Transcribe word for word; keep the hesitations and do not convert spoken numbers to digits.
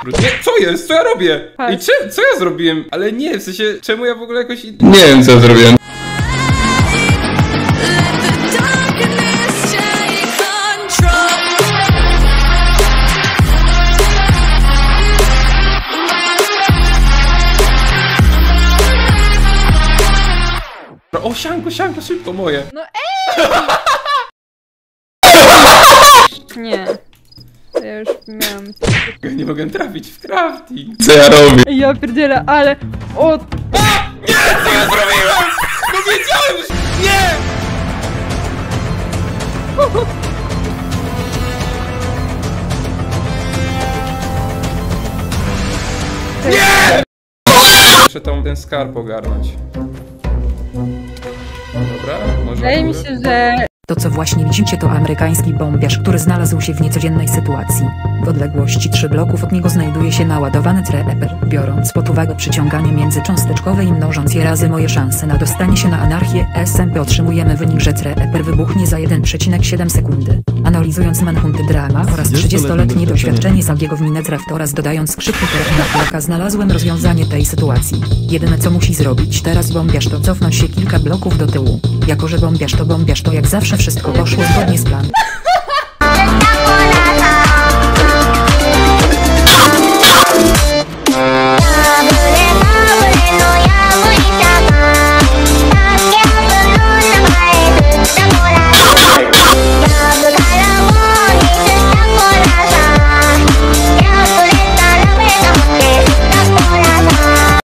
Nie, co jest? Co ja robię? Chodź. I czy, co ja zrobiłem? Ale nie, w sensie, czemu ja w ogóle jakoś... Nie wiem, co zrobiłem. O, sianko, sianko, szybko moje. No ej! Nie. Ja już miałam... Ja nie mogę trafić w crafting. Co ja robię? Ja pierdzielę, ale... O! Nie, co ja zrobiłem? No wiedziałem, że... Nie! Nie! Muszę tam ten skarb ogarnąć. Dobra, może... Wydaje mi się, że... To co właśnie widzicie to amerykański bombiarz, który znalazł się w niecodziennej sytuacji. W odległości trzech bloków od niego znajduje się naładowany treper. Biorąc pod uwagę przyciąganie międzycząsteczkowe i mnożąc je razy moje szanse na dostanie się na anarchię S M P otrzymujemy wynik, że treper wybuchnie za jeden przecinek siedem sekundy. Analizując manhunty drama oraz trzydziestoletnie doświadczenie Zagiego w Minecraft oraz dodając skrzydły na plaka znalazłem rozwiązanie tej sytuacji. Jedyne co musi zrobić teraz bombiarz to cofnąć się kilka bloków do tyłu. Jako że bombiarz to bombiarz to jak zawsze wszystko poszło zgodnie z planem.